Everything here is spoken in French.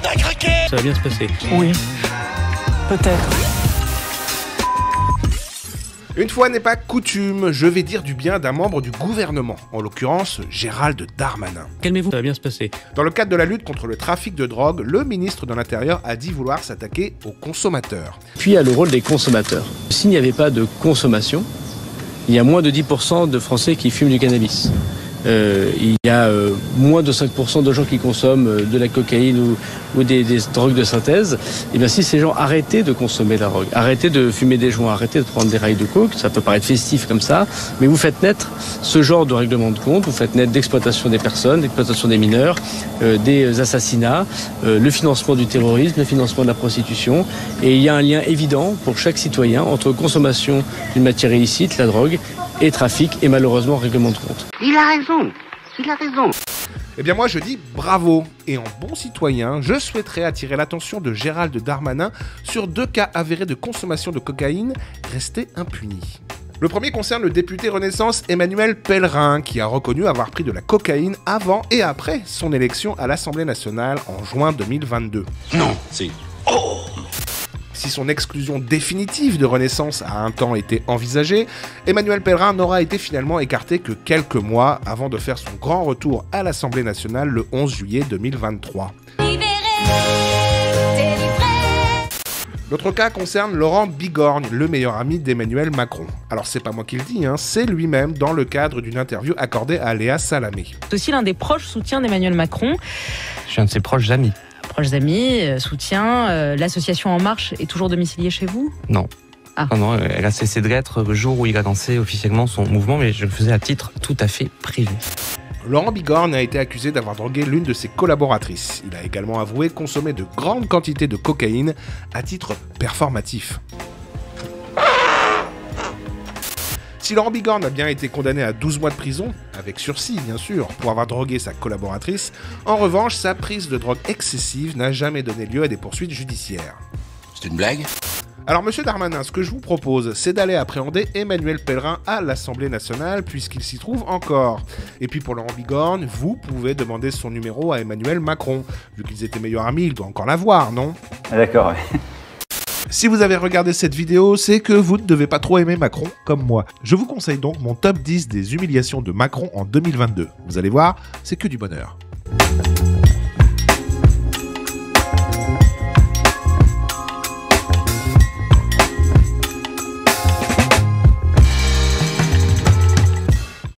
t'as craqué! Ça va bien se passer. Oui, peut-être. Une fois n'est pas coutume, je vais dire du bien d'un membre du gouvernement, en l'occurrence Gérald Darmanin. Calmez-vous, ça va bien se passer. Dans le cadre de la lutte contre le trafic de drogue, le ministre de l'Intérieur a dit vouloir s'attaquer aux consommateurs. Puis il y a le rôle des consommateurs. S'il n'y avait pas de consommation, il y a moins de 10% de Français qui fument du cannabis. Il y a moins de 5% de gens qui consomment de la cocaïne ou des drogues de synthèse. Et bien si ces gens arrêtaient de consommer de la drogue, arrêtaient de fumer des joints, arrêtaient de prendre des rails de coke, ça peut paraître festif comme ça, mais vous faites naître ce genre de règlement de compte, vous faites naître d'exploitation des personnes, d'exploitation des mineurs, des assassinats, le financement du terrorisme, le financement de la prostitution. Et il y a un lien évident pour chaque citoyen entre consommation d'une matière illicite, la drogue, et trafic, et malheureusement règlement de compte. Il a raison. Eh bien moi je dis bravo, et en bon citoyen, je souhaiterais attirer l'attention de Gérald Darmanin sur 2 cas avérés de consommation de cocaïne restés impunis. Le premier concerne le député Renaissance Emmanuel Pellerin, qui a reconnu avoir pris de la cocaïne avant et après son élection à l'Assemblée nationale en juin 2022. Non, c'est... Si son exclusion définitive de Renaissance a un temps été envisagée, Emmanuel Pellerin n'aura été finalement écarté que quelques mois avant de faire son grand retour à l'Assemblée nationale le 11 juillet 2023. L'autre cas concerne Laurent Bigorgne, le meilleur ami d'Emmanuel Macron. Alors c'est pas moi qui le dis, c'est lui-même dans le cadre d'une interview accordée à Léa Salamé. C'est aussi l'un des proches soutiens d'Emmanuel Macron. Je suis un de ses proches amis. Proches amis, soutien, l'association En Marche est toujours domiciliée chez vous ? Non. Ah. Non, elle a cessé de l'être le jour où il a lancé officiellement son mouvement, mais je le faisais à titre tout à fait privé. Laurent Bigorgne a été accusé d'avoir drogué l'une de ses collaboratrices. Il a également avoué consommer de grandes quantités de cocaïne à titre performatif. Si Laurent Bigorgne a bien été condamné à 12 mois de prison, avec sursis bien sûr, pour avoir drogué sa collaboratrice, en revanche, sa prise de drogue excessive n'a jamais donné lieu à des poursuites judiciaires. C'est une blague? Alors monsieur Darmanin, ce que je vous propose, c'est d'aller appréhender Emmanuel Pellerin à l'Assemblée nationale, puisqu'il s'y trouve encore. Et puis pour Laurent Bigorgne, vous pouvez demander son numéro à Emmanuel Macron. Vu qu'ils étaient meilleurs amis, il doit encore l'avoir, non? Ah, d'accord, ouais. Si vous avez regardé cette vidéo, c'est que vous ne devez pas trop aimer Macron comme moi. Je vous conseille donc mon top 10 des humiliations de Macron en 2022. Vous allez voir, c'est que du bonheur.